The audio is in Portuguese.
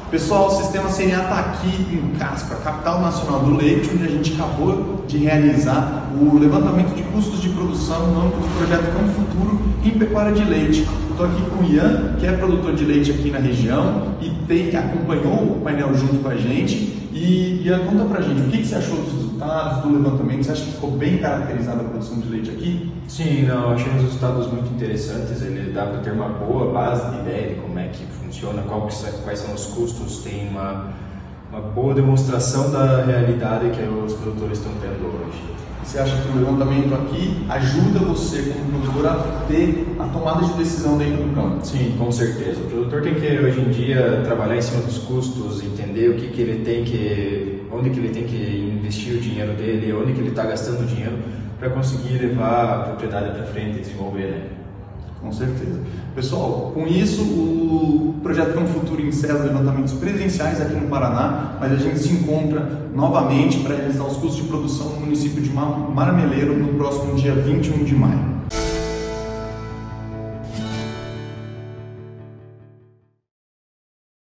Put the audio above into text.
Pessoal, o Sistema CNA está aqui em Casco, a capital nacional do leite, onde a gente acabou de realizar o levantamento de custos de produção no âmbito do projeto Campo Futuro em pecuária de leite. Estou aqui com o Ian, que é produtor de leite aqui na região e acompanhou o painel junto com a gente. E Ian, conta pra gente, o que você achou dos resultados do levantamento? Você acha que ficou bem caracterizada a produção de leite aqui? Sim, não, achei os resultados muito interessantes. Ele dá para ter uma boa base de ideia de como é que funciona, quais são os custos, tem uma boa demonstração da realidade que os produtores estão tendo hoje. Você acha que o levantamento aqui ajuda você como produtor a ter a tomada de decisão dentro do campo? Sim, com certeza. O produtor tem que hoje em dia trabalhar em cima dos custos, entender onde que ele tem que investir o dinheiro dele, onde que ele está gastando o dinheiro para conseguir levar a propriedade para frente e desenvolver, né? Com certeza. Pessoal, com isso o projeto Campo Futuro encerra os levantamentos presenciais aqui no Paraná, mas a gente se encontra novamente para realizar os custos de produção no município de Marmeleiro no próximo dia 21 de maio.